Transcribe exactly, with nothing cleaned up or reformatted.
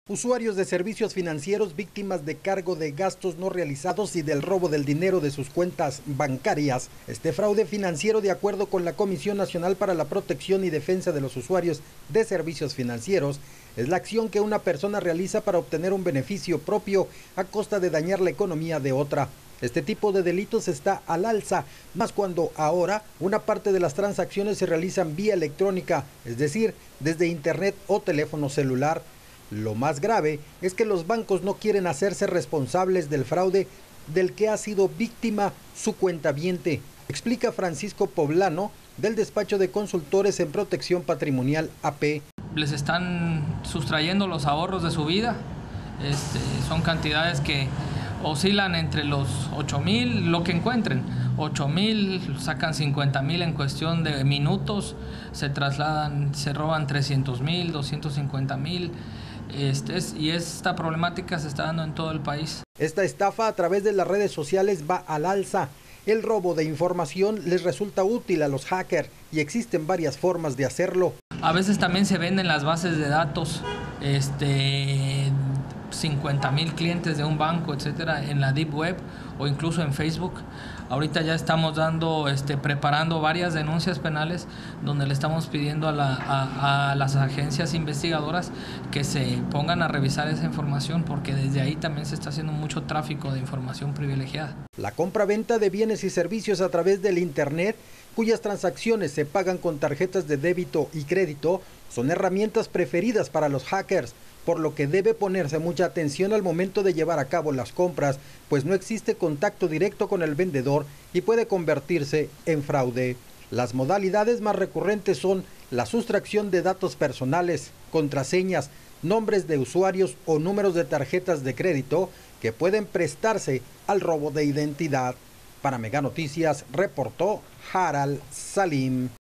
Usuarios de servicios financieros víctimas de cargo de gastos no realizados y del robo del dinero de sus cuentas bancarias. Este fraude financiero, de acuerdo con la Comisión Nacional para la Protección y Defensa de los Usuarios de Servicios Financieros, es la acción que una persona realiza para obtener un beneficio propio a costa de dañar la economía de otra. Este tipo de delitos está al alza, más cuando ahora una parte de las transacciones se realizan vía electrónica, es decir, desde internet o teléfono celular. Lo más grave es que los bancos no quieren hacerse responsables del fraude del que ha sido víctima su cuentaviente, explica Francisco Poblano, del despacho de consultores en protección patrimonial A P. Les están sustrayendo los ahorros de su vida, este, son cantidades que oscilan entre los ocho mil, lo que encuentren, ocho mil, sacan cincuenta mil en cuestión de minutos, se trasladan, se roban trescientos mil, doscientos cincuenta mil. Este es, y esta problemática se está dando en todo el país. Esta estafa a través de las redes sociales va al alza. El robo de información les resulta útil a los hackers y existen varias formas de hacerlo. A veces también se venden las bases de datos, este, cincuenta mil clientes de un banco, etcétera, en la Deep Web o incluso en Facebook. Ahorita ya estamos dando, este, preparando varias denuncias penales donde le estamos pidiendo a, la, a, a las agencias investigadoras que se pongan a revisar esa información, porque desde ahí también se está haciendo mucho tráfico de información privilegiada. La compra-venta de bienes y servicios a través del internet, cuyas transacciones se pagan con tarjetas de débito y crédito, son herramientas preferidas para los hackers, por lo que debe ponerse mucha atención al momento de llevar a cabo las compras, pues no existe contacto directo con el vendedor y puede convertirse en fraude. Las modalidades más recurrentes son la sustracción de datos personales, contraseñas, nombres de usuarios o números de tarjetas de crédito que pueden prestarse al robo de identidad. Para Mega Noticias, reportó Haral Salim.